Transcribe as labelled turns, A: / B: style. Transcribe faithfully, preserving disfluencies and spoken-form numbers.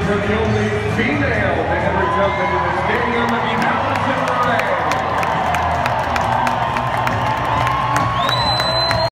A: for the only female to ever jump into the stadium.